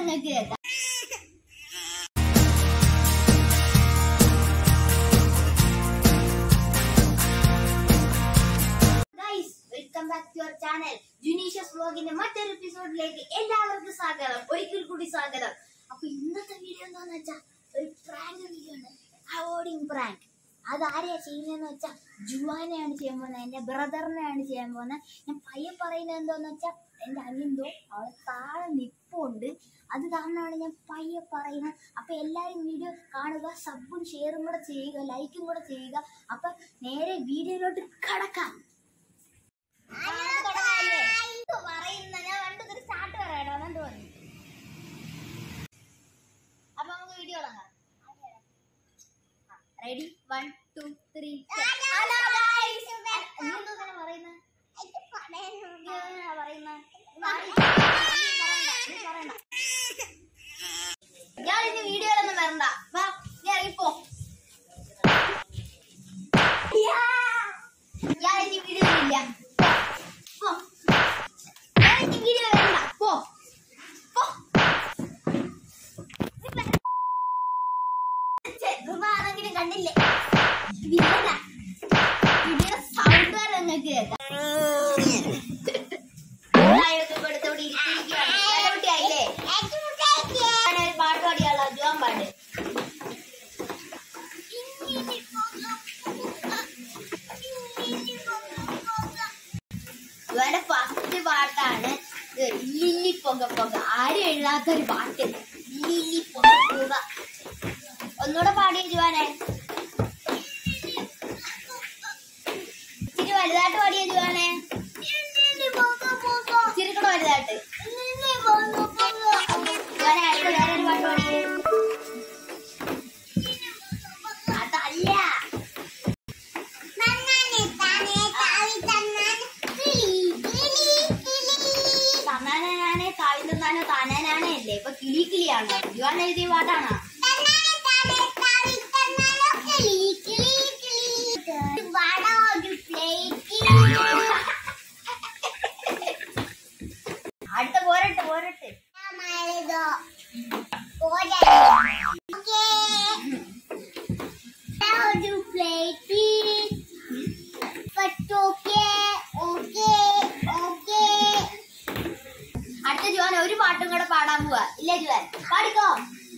നിങ്ങൾക്ക് കേൾക്കാം. Welcome back to your channel ജുനീഷ്യസ് വ്ലോഗിന്റെ മറ്റൊരു എപ്പിസോഡിലേക്ക് എല്ലാവർക്കും സ്വാഗതം. ഒരിക്കൽ കൂടി സ്വാഗതം. അപ്പൊ ഇന്നത്തെ വീഡിയോ എന്താന്ന് വെച്ചാൽ ഒരു പ്രാങ്ക് വീഡിയോ ആണ്. അവോർഡിങ് പ്രാങ്ക്. അത് ആരെയാ ചെയ്യുന്നതെന്ന് വെച്ചാൽ ജുവാനെയാണ് ചെയ്യാൻ പോകുന്നത്, എന്റെ ബ്രദറിനെയാണ് ചെയ്യാൻ പോകുന്നത്. ഞാൻ പയ്യെ പറയുന്നത് എന്താന്ന് വെച്ചാൽ എന്റെ അനിന്തോ അവളെ താഴെ നിപ്പുണ്ട്, അത് കാരണമാണ് ഞാൻ പയ്യെ പറയുന്നത്. അപ്പൊ എല്ലാവരും വീഡിയോ കാണുക, സബും ഷെയറും കൂടെ ചെയ്യുക, ലൈക്കും കൂടെ ചെയ്യുക. അപ്പൊ നേരെ വീഡിയോയിലോട്ട് കടക്കാം. അപ്പൊ നമുക്ക് വീഡിയോ തുടങ്ങാം. റെഡി 1 2 3 ഞാനിന്ന് വീഡിയോയിലൊന്നും വരണ്ട, വാ ഇറങ്ങിപ്പോ. ഞാനിന്ന് വീഡിയോയിലില്ല, വീഡിയോ വരണ്ട, പോ. ആണെങ്കിലും കണ്ടില്ലേ വീഡിയോയുടെ സൗണ്ട് വരെ നിങ്ങൾക്ക് കേൾക്കാം. കുട്ടിയായില്ലേ പാട്ട് പാടിയാളോ ജോൻ പാട്ട്. ജോന്റെ ഫസ്റ്റ് പാട്ടാണ് ലില്ലി പൊക പൊക. ആരും എഴുതാത്തൊരു പാട്ട്, ലില്ലി പൊക പൊക. ഒന്നുകൂടെ പാടിയ ജുവാനെ, ഇച്ചിരി വലുതായിട്ട് പാടിയ ജുവാനെ, ഇച്ചിരി കൂടെ വലുതായിട്ട്. ജുവാനെ അടുത്ത വേറൊരു പാട്ട് പാടിയേ. അതല്ല, തന്നാനാണേ കാവി തന്നാനോ താനാനാണേ അല്ലേ, ഇപ്പൊ കിളി കിളിയാണോ ജുവാൻ എഴുതിയ പാട്ടാണോ? അടുത്ത പോരട്ടെ പോരട്ടെ. അടുത്ത ജുവാൻ ഒരു പാട്ടും കൂടെ പാടാൻ പോവാ. ഇല്ലേ ജുവാൻ, പാടിക്കോ.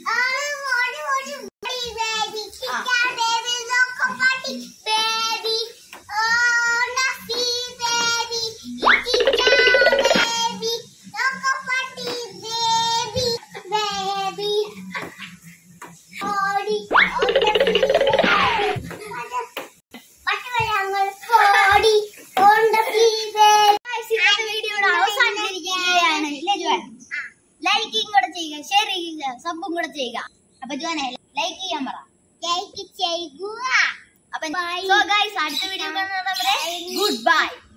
ലൈക്കും കൂടെ ചെയ്യുക, ഷെയർ ചെയ്യുക, സബും കൂടെ ചെയ്യുക. അപ്പൊ ജോനെ ലൈക്ക് ചെയ്യാൻ പറ. ലൈക്ക് ചെയ്യുക. അപ്പൊ സോ ഗൈസ്, അടുത്ത വീഡിയോ കാണുന്നവരെ ഗുഡ് ബൈ.